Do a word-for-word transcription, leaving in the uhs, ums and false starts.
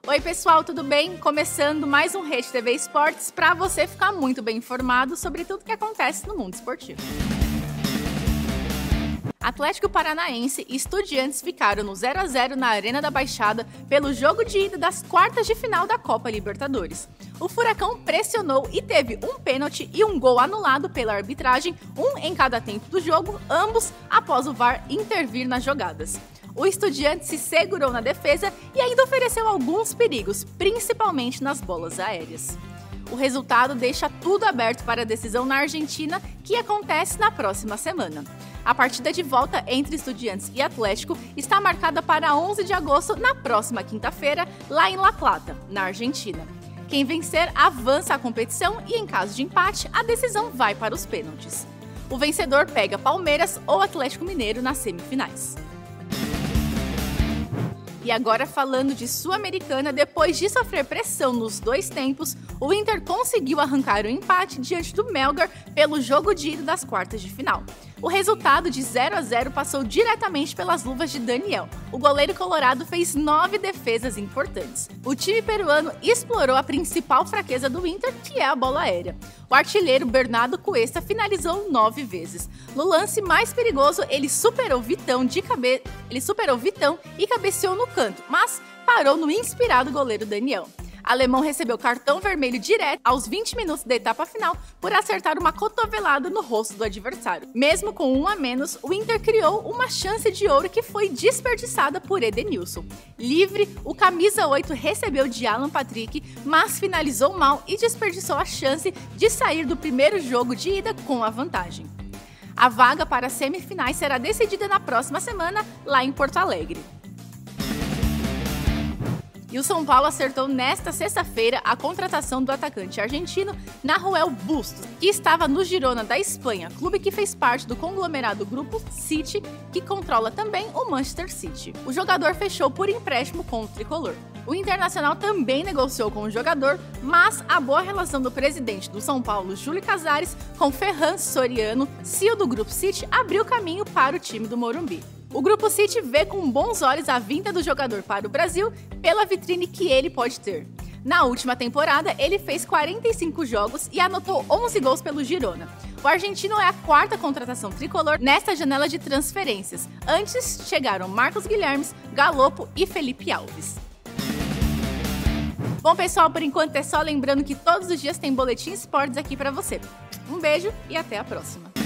Oi pessoal, tudo bem? Começando mais um Rede T V Esportes para você ficar muito bem informado sobre tudo que acontece no mundo esportivo. Atlético Paranaense e Estudiantes ficaram no zero a zero na Arena da Baixada pelo jogo de ida das quartas de final da Copa Libertadores. O Furacão pressionou e teve um pênalti e um gol anulado pela arbitragem, um em cada tempo do jogo, ambos após o V A R intervir nas jogadas. O Estudiantes se segurou na defesa e ainda ofereceu alguns perigos, principalmente nas bolas aéreas. O resultado deixa tudo aberto para a decisão na Argentina, que acontece na próxima semana. A partida de volta entre Estudiantes e Atlético está marcada para onze de agosto, na próxima quinta-feira, lá em La Plata, na Argentina. Quem vencer avança a competição e, em caso de empate, a decisão vai para os pênaltis. O vencedor pega Palmeiras ou Atlético Mineiro nas semifinais. E agora falando de Sul-Americana, depois de sofrer pressão nos dois tempos, o Inter conseguiu arrancar o empate diante do Melgar pelo jogo de ida das quartas de final. O resultado de zero a zero passou diretamente pelas luvas de Daniel. O goleiro colorado fez nove defesas importantes. O time peruano explorou a principal fraqueza do Inter, que é a bola aérea. O artilheiro Bernardo Cuesta finalizou nove vezes. No lance mais perigoso, ele superou Vitão, de cabe... ele superou Vitão e cabeceou no canto, mas parou no inspirado goleiro Daniel. Alemão recebeu cartão vermelho direto aos vinte minutos da etapa final por acertar uma cotovelada no rosto do adversário. Mesmo com um a menos, o Inter criou uma chance de ouro que foi desperdiçada por Edenilson. Livre, o camisa oito recebeu de Alan Patrick, mas finalizou mal e desperdiçou a chance de sair do primeiro jogo de ida com a vantagem. A vaga para as semifinais será decidida na próxima semana, lá em Porto Alegre. E o São Paulo acertou nesta sexta-feira a contratação do atacante argentino Nahuel Bustos, que estava no Girona da Espanha, clube que fez parte do conglomerado Grupo City, que controla também o Manchester City. O jogador fechou por empréstimo com o tricolor. O Internacional também negociou com o jogador, mas a boa relação do presidente do São Paulo, Júlio Casares, com Ferran Soriano, C E O do Grupo City, abriu caminho para o time do Morumbi. O Grupo City vê com bons olhos a vinda do jogador para o Brasil pela vitrine que ele pode ter. Na última temporada, ele fez quarenta e cinco jogos e anotou onze gols pelo Girona. O argentino é a quarta contratação tricolor nesta janela de transferências. Antes chegaram Marcos Guilhermes, Galopo e Felipe Alves. Bom, pessoal, por enquanto é só lembrando que todos os dias tem Boletim Esportes aqui para você. Um beijo e até a próxima!